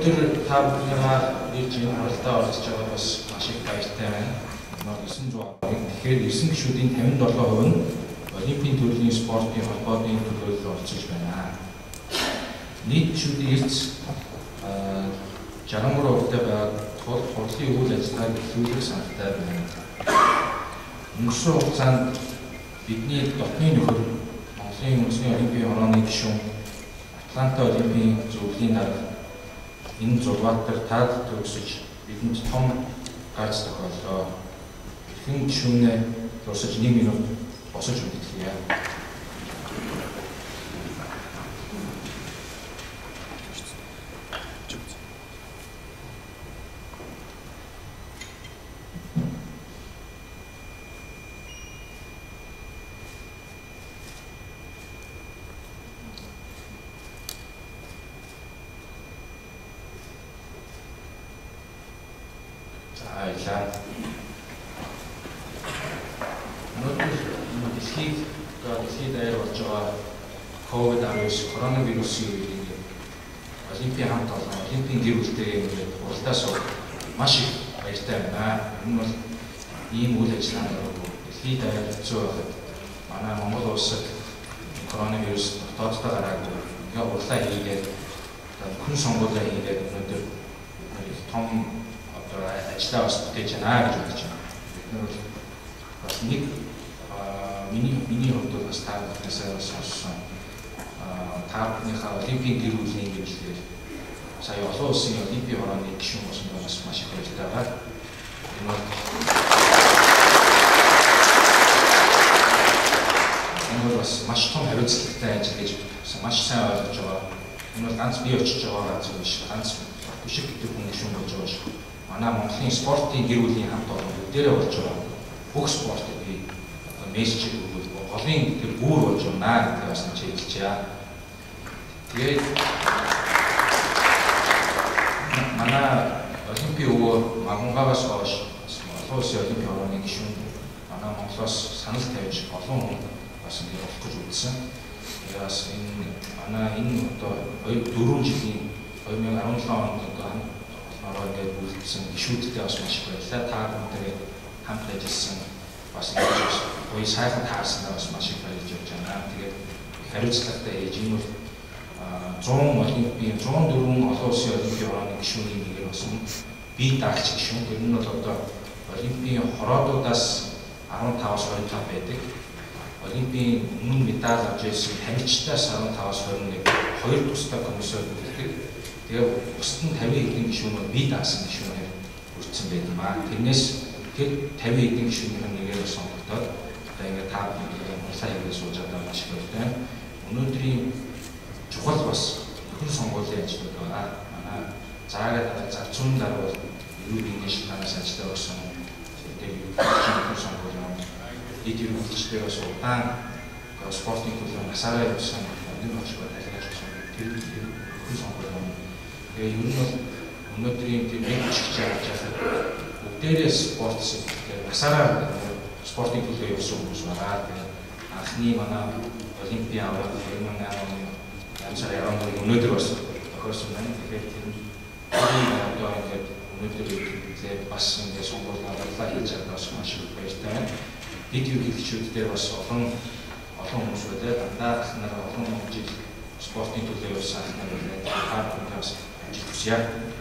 өнөөдөр та бүхнийгаа ирж энэ хуралдаа оролцож байгаа бас маш их баяртай байна. 9 жоо. Тэгэхээр 9 гишүүдийн 57% нь Олимпийн төрлийн спортын холбооны төлөөлөлд оролцож байна. Нийт гишүүдийн эрс 63%-тай байгаа тул хурлын үйл ажиллагааг эхлүүлэх саналтай байна. Өнгөрсөн хугацаанд бидний дотны нөхөр Монголын үндэсний олимпийн хорооны гишүүн Атланта олимпийн зөвлөлийн дарга энэ Зурбаатар таад төгсөж бидэнд том гац тохиоллоо. Хэн гишүүнээ дурсаж 1 минут босож үлдэхье. Дэлхийд даяар болж байгаа COVID-19 коронавирусын үеийг Олимпийн хамт олон Олимпийн гэр бүлтэй ингээд уралдаас маш их баяртай байна. Энэ бол ийм үйл ажиллагаанд дэлхийд даяар хэцүү байхад манай Монгол улсад коронавирус дотооддоо гараагүй ингээд урлаа хийгээд хүн сонгуулаа хийгээд өнөөдөр том ажиллаа бас бүтээж байна гэж бодож байна. Бид нар бас нэг миний хувьд бас та бүхнээсээ сонссон та бүхнийхээ Олимпийн гэр бүлийн гэрэлтээр сая олон улсын Олимпийн хорооны гишүүн болсон бас маш их баяртай байна. Энэ бол бас маш том хариуцлагатай ажил гэж маш сайн ойлгож байгаа. Энэ бол ганц бие очиж байгаа зүйл биш. Ганц бүшиг гэдэг хүн гишүүн болж байгаа шүү. Манай Монголын спортын гэр бүлийн хамт олон бүгдээрээ болж байгаа. Бүх спортыг би мессеж өгвөл голын тэр бүр болж байна гэдэг бас хэлчихье. Тэгээд манай Олимпийн өвөө Магунгаваас хойш олон улсын Олимпийн хорооны гишүүн манай Монголоос санал тавьж олон хүн бас ингэ болох гэж үзсэн. Тэгээд бас энэ одоо 4 жилийн 2017 онд одоо ингээд үлдсэн гишүүдтэй бас маш их баярлалаа. Та бүхэнд хамт ажилласан бас гоё сайхан таарснаа бас маш их баярлж явж байна. Тэгээд хариуцлагатай ээж энэ бол 100 Олимпийн 104 олон улсын Олимпийн хорооны гишүүний нэгээр болсон бие даагч гишүүн. Тэр нь бол одоо Олимпийн хороодуудаас 15-аас 25 байдаг. Олимпийн өмнө медаль авч ирсэн тамирчдаас 15-аас 21 хоёр тусдаа комиссар үлддэг. Тэгээд бусад нь 50 хэдэн гишүүнүүд бие даасан гишүүнээр өртсөн байдаг маа. Тэрнээс тэр 50 хэдэн гишүүнийхэн нэгээр сонгогдоод одоо ингээд та хурлаа хийгээд сууж байгаа маш их баяртай. Өнөөдрийн чухал бас хүн сонгуулийн ажлууд байна. Манай заагаад зарцуулсан дараа бол юу нэгэн шинээс ажиллаж байсан. Тэгээд хүн сонгуулийн эд ерөнхийлөгчдөө бас удаан спортын төлөв насаараа явсан энэ багш ба ажиллаж байсан. Тэр хүн сонгуулийн тэгээд ер нь бол өнөөдрийн тийм нэг чигч яаж яхад бүгдээрээ спорт сэдвээр насаараа спортын төлөв явсан хүмүүс байгаа. Тэгээд анхны манай Олимпийн авраг 2008 оны янзаар өнөөдөр бас тохиолсон байна. Тэгэхээр тэр одоо ингээд өнөөдөр тэгээд бас ингээд сонгуулийн авралаа хийж байгаа бас маш их баяртай байна. Бид ерөнхийлөгчдөө бас олон хүмүүс байдаг. Дандаа ахнаар олон жил спортын төлөв явсан ахнаар байдаг. Та бүхэн бас ажил хүсье.